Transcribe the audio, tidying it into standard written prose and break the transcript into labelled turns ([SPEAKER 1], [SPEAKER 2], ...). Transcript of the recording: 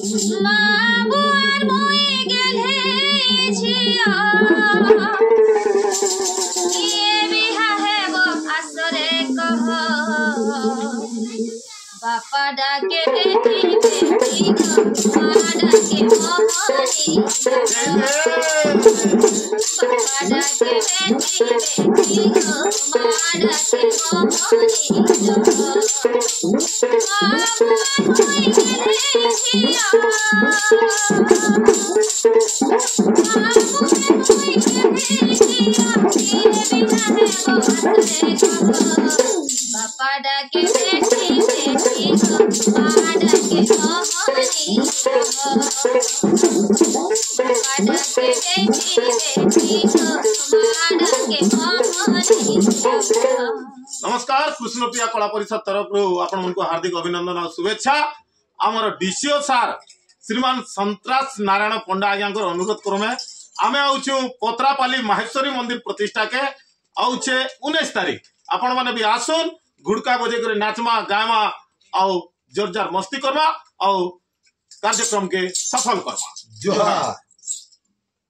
[SPEAKER 1] माबुआर मोई गेले छिया ये बिहा हेबो आसरे कह बापा डाके बेटी बेटी माँ डाके मोहनी बापा डाके बेटी बेटी माँ डाके बापा डाके बेटी बेटी माँ डाके मोहनी बापा डाके बेटी बेटी माँ डाके मोहनी।
[SPEAKER 2] नमस्कार कृष्णप्रिया कला परिषद तरफ आपण मन को हार्दिक अभिनंदन और शुभेच्छा। आमर डीसीओ सार श्रीमान संतरास नारायण पंडा आज्ञा अनुरोध क्रमे आमे आउछु पत्रापाली माहेश्वरी मंदिर प्रतिष्ठा के आउछे 19 तारीख। आपण माने भी आसुन गुड़का बजे करे नाचमा गायमा और जोरजार मस्ती करवा और कार्यक्रम के सफल करवा। जोहार।